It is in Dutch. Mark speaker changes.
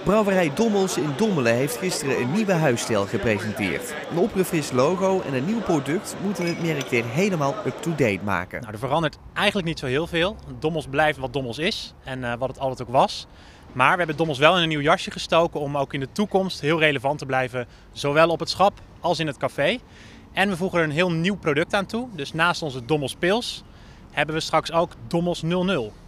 Speaker 1: Brouwerij Dommels in Dommelen heeft gisteren een nieuwe huisstijl gepresenteerd. Een opgefrist logo en een nieuw product moeten het merk weer helemaal up-to-date maken.
Speaker 2: Nou, er verandert eigenlijk niet zo heel veel. Dommels blijft wat Dommels is en wat het altijd ook was. Maar we hebben Dommels wel in een nieuw jasje gestoken om ook in de toekomst heel relevant te blijven. Zowel op het schap als in het café. En we voegen er een heel nieuw product aan toe. Dus naast onze Dommels Pils hebben we straks ook Dommels 00.